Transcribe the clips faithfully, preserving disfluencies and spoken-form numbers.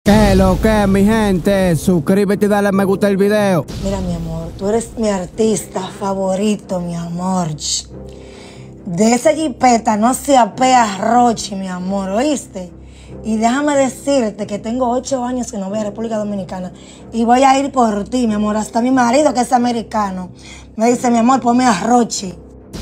¿Qué lo que, mi gente? Suscríbete y dale me gusta el video. Mira, mi amor, tú eres mi artista favorito, mi amor. De esa jipeta no se apea Rochi, mi amor, ¿oíste? Y déjame decirte que tengo ocho años que no voy a República Dominicana y voy a ir por ti, mi amor. Hasta mi marido, que es americano, me dice, mi amor, ponme a Rochi.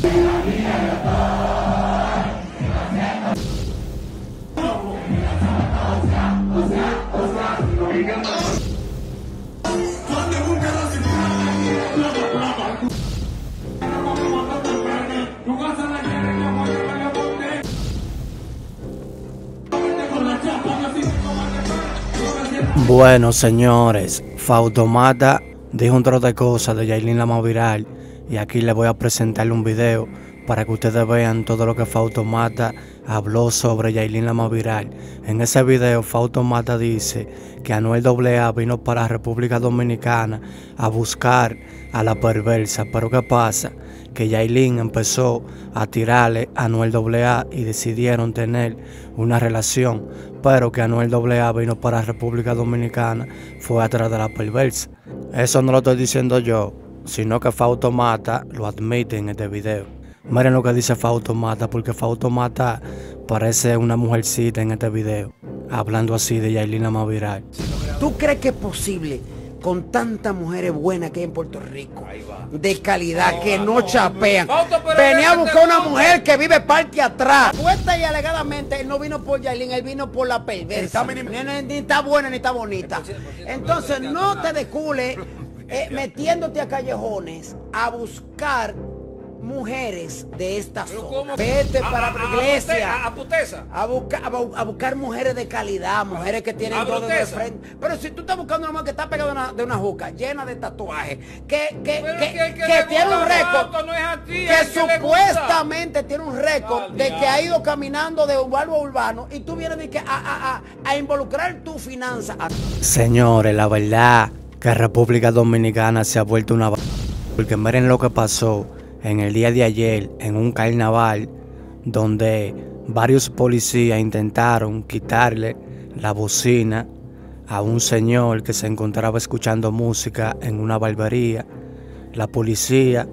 Bueno, señores, Fautomata dijo un trozo de cosas de Yailin la más viral y aquí les voy a presentarle un video para que ustedes vean todo lo que Fautomata habló sobre Yailin la más viral. En ese video Fautomata dice que Anuel doble A vino para República Dominicana a buscar a la perversa, pero ¿qué pasa? Que Yailin empezó a tirarle a Anuel doble A y decidieron tener una relación, pero que Anuel doble A vino para República Dominicana fue atrás de la perversa. Eso no lo estoy diciendo yo, sino que Fautomata lo admite en este video. Miren lo que dice Fautomata, porque Fautomata parece una mujercita en este video, hablando así de Yailin la más viral. ¿Tú crees que es posible, con tantas mujeres buenas que hay en Puerto Rico, de calidad, que no chapean, venía a buscar una mujer que vive parte atrás? Puesta y alegadamente, él no vino por Yailin, él vino por la perversa. Ni, ni, ni está buena ni está bonita. Entonces no te descules eh, metiéndote a callejones a buscar mujeres de esta zona. Vete a, para la iglesia. A puteza. A, busca, a, a buscar mujeres de calidad, mujeres que tienen todo de frente. Pero si tú estás buscando una mujer que está pegada de una, de una juca llena de tatuajes, que, que, que, que, que, que tiene un récord, no es aquí, que supuestamente tiene un récord de que ha ido caminando de urbano a urbano, y tú vienes de que a, a, a, a involucrar tu finanza. Señores, la verdad que República Dominicana se ha vuelto una... Porque miren lo que pasó en el día de ayer en un carnaval donde varios policías intentaron quitarle la bocina a un señor que se encontraba escuchando música en una barbería. La policía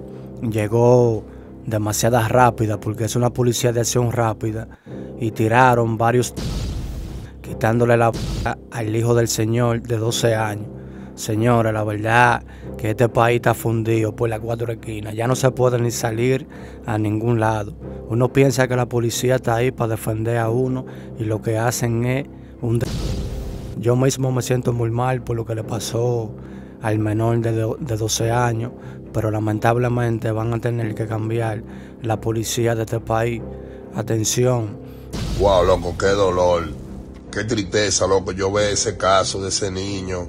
llegó demasiado rápida, porque es una policía de acción rápida, y tiraron varios quitándole la al hijo del señor de doce años. Señores, la verdad que este país está fundido por las cuatro esquinas. Ya no se puede ni salir a ningún lado. Uno piensa que la policía está ahí para defender a uno y lo que hacen es un... Yo mismo me siento muy mal por lo que le pasó al menor de, de doce años, pero lamentablemente van a tener que cambiar la policía de este país. Atención. Wow, loco, qué dolor, qué tristeza, loco, yo veo ese caso de ese niño.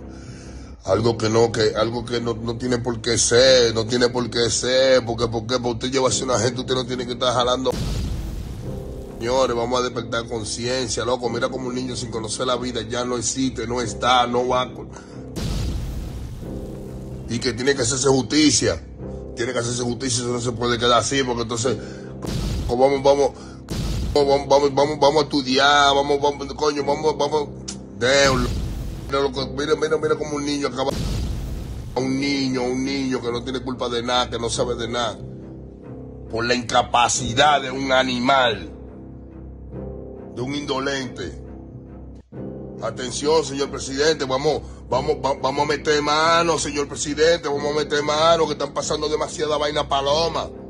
Algo que no, que algo que no, no tiene por qué ser, no tiene por qué ser, porque, porque, porque usted lleva a ser una gente, usted no tiene que estar jalando. Señores, vamos a despertar conciencia, loco, mira como un niño sin conocer la vida ya no existe, no está, no va. Y que tiene que hacerse justicia, tiene que hacerse justicia, eso no se puede quedar así, porque entonces, vamos, vamos, vamos, vamos, vamos, vamos a estudiar, vamos, vamos, coño, vamos, vamos, Dios. Mira, mira, mira como un niño acaba. Un niño, un niño que no tiene culpa de nada, que no sabe de nada. Por la incapacidad de un animal, de un indolente. Atención, señor presidente, vamos, vamos, vamos a meter mano, señor presidente, vamos a meter mano, que están pasando demasiada vaina paloma.